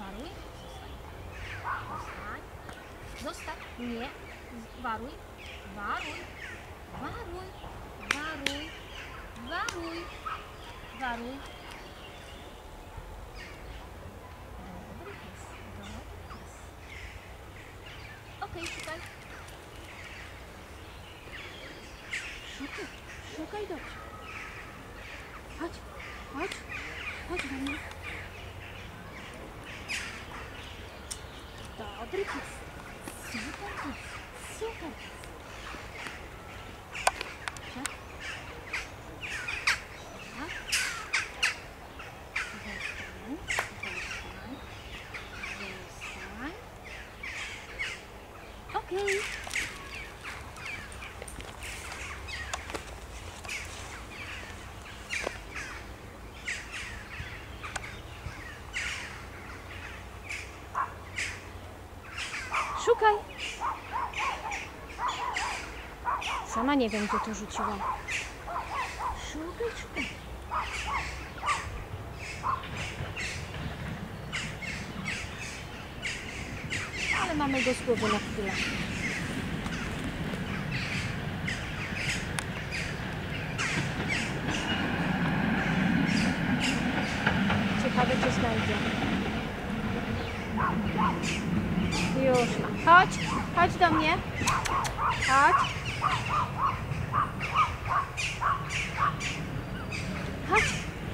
Waruj. Zostań. Zostań. Nie. Waruj. Waruj. Waruj. Waruj. Waruj. Waruj. Dobry pies. Dobry pies. Okej, szukaj. Szukaj. Szukaj dobrze. Chodź. Chodź. Chodź do mnie. Dobry pies. Super pies. Super pies. Tak? Tak? Zostań. Zostań. Zostań. Okej. Szukaj. Sama nie wiem, gdzie to rzuciłam. Szukaj, szukaj. Ale mamy go z głowy na chwilę. Ciekawe, czy znajdzie. Już. Chodź, chodź do mnie. Chodź. Chodź.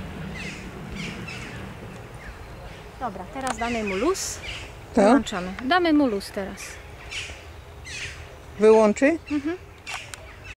Dobra, teraz damy mu luz. Tak? Wyłączamy. Damy mu luz teraz. Wyłączy? Mhm.